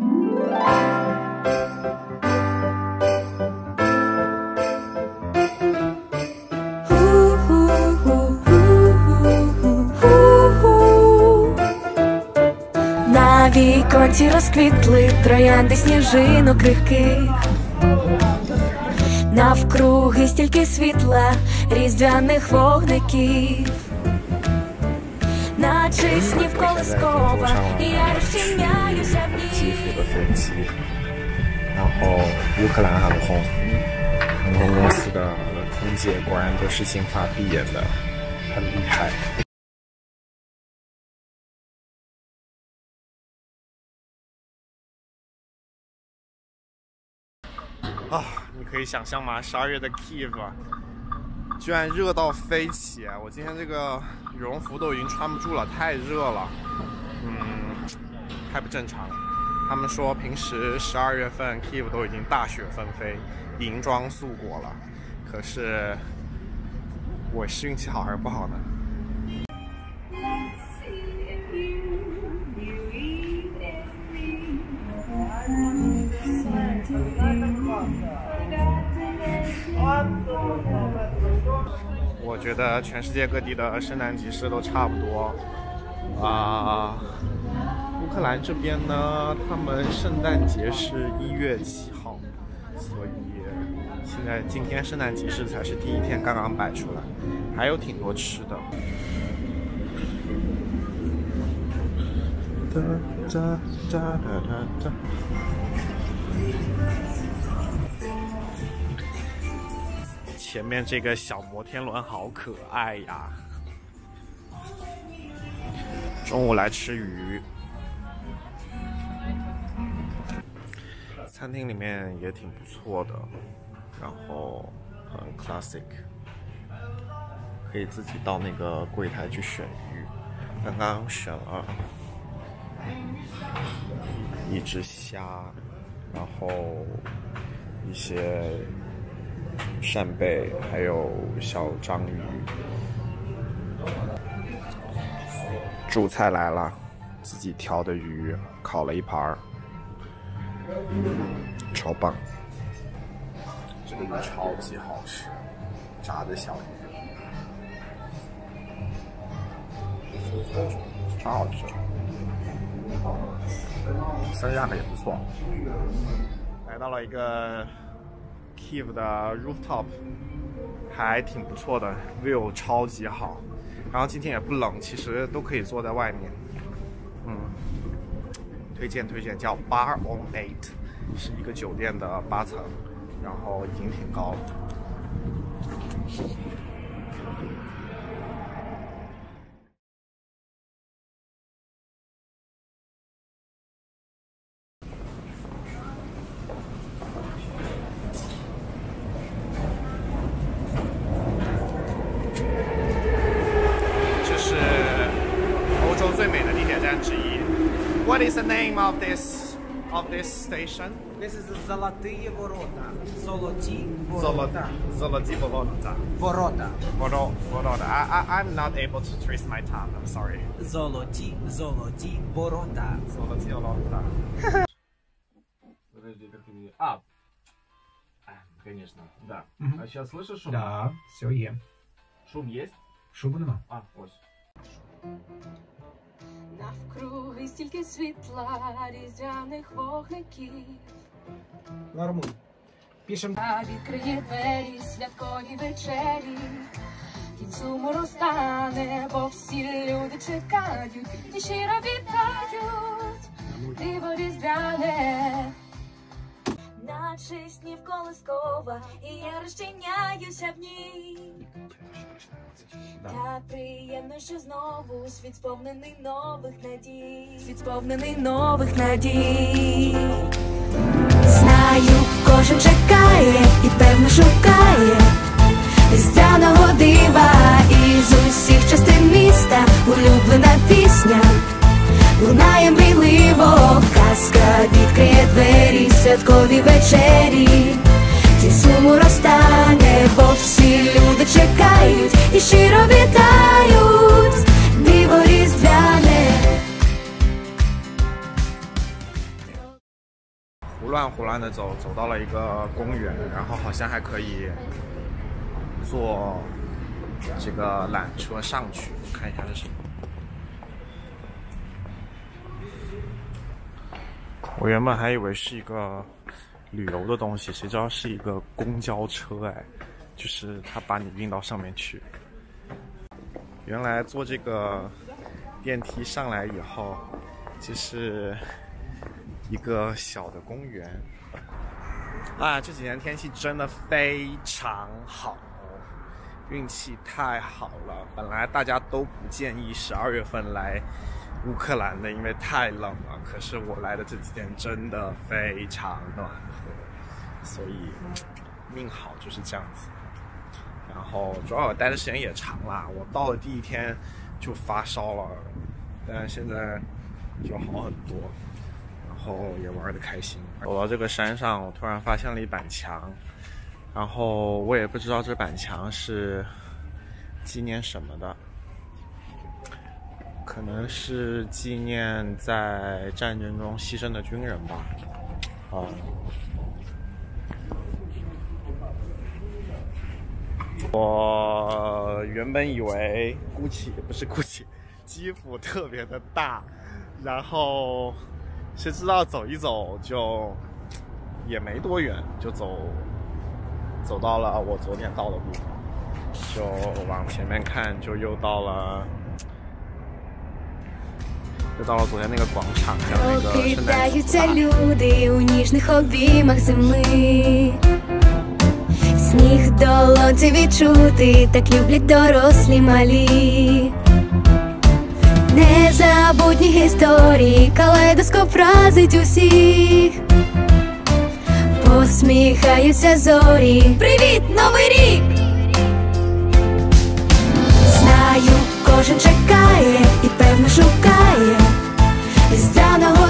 На віконці розквітли троянди сніжинок крихких. Навкруги стільки світла, різдвяних вогників, наче снів колискова, і я розчиняюся в ній. 基辅的飞机，然后乌克兰航空公司的空姐果然都是金发碧眼的，很厉害。啊，你可以想象吗？12月的 Kiev 啊，居然热到飞起！我今天这个羽绒服都已经穿不住了，太热了，太不正常了。他们说平时12月份 Kiev 都已经大雪纷飞，银装素裹了，可是我是运气好还是不好呢？我觉得全世界各地的圣诞集市都差不多啊。乌克兰这边呢，他们圣诞节是1月7号，所以现在今天圣诞集市才是第一天刚刚摆出来，还有挺多吃的。前面这个小摩天轮好可爱呀！中午来吃鱼，餐厅里面也挺不错的，然后很 classic， 可以自己到那个柜台去选鱼。刚刚选了一只虾，然后一些扇贝，还有小章鱼。主菜来了，自己挑的鱼，烤了一盘，超棒！这个鱼超级好吃，炸的小鱼，超好吃，生价格也不错。来到了一个 Kiev 的 rooftop， 还挺不错的 ，view 超级好。然后今天也不冷，其实都可以坐在外面。推荐，叫 Bar on 8， 是一个酒店的8层，然后已经挺高了。最美的地铁站之一。What is the name of this station? This is Zolotые Ворота. Zoloty Voroта. Zoloty Vorota. Vorota. Vorota. I'm not able to trace my tongue. I'm sorry. Zoloty Vorota. Zoloty Vorota. Подожди, как ты мне... конечно, да. А сейчас слышишь шум? Да, все є. Шум есть? Шуму нема. Ось. Навкруги стільки світла, різдвяних вогників. Нормуль. Пишем. А відкриє двері святкові вечері. Кінцю мороз стане, бо всі люди чекають і щиро вітають. Диво різдвяне, наче снів колискова, і я розчиняюся в ній. Так приємно, що знову світ сповнений нових надій. Світ сповнений нових надій. Знаю, кожен чекає і певно шукає різдвяного дива. Із усіх частин міста улюблена пісня лунає мрійливо. Казка відкриє двері святкові вечері. Ті суму розтане, бо всі люди чекають і щиро вітають. Диво різдвяне. 胡乱的走到了一个公园，然后好像还可以坐这个缆车上去，看一下是什么。我原本还以为是一个旅游的东西，谁知道是一个公交车哎，就是他把你运到上面去。原来坐这个电梯上来以后，就是一个小的公园。啊，这几天天气真的非常好，运气太好了。本来大家都不建议12月份来乌克兰的，因为太冷了。可是我来的这几天真的非常暖和，所以命好就是这样子。然后主要我待的时间也长啦，我到了第1天就发烧了，但现在就好很多，然后也玩得开心。走到这个山上，我突然发现了一板墙，然后我也不知道这板墙是纪念什么的，可能是纪念在战争中牺牲的军人吧。我原本以为基辅特别的大，然后谁知道走一走就也没多远，就走到了我昨天到的地方，就往前面看，就又到了昨天那个广场，还有那个圣诞节。 Сніг в долонці відчути, так люблять дорослі малі. Незабутні історії, калейдоскоп вразить усіх. Посміхаються зорі. Привіт, Новий рік! Знаю, кожен чекає і певно шукає різдвяного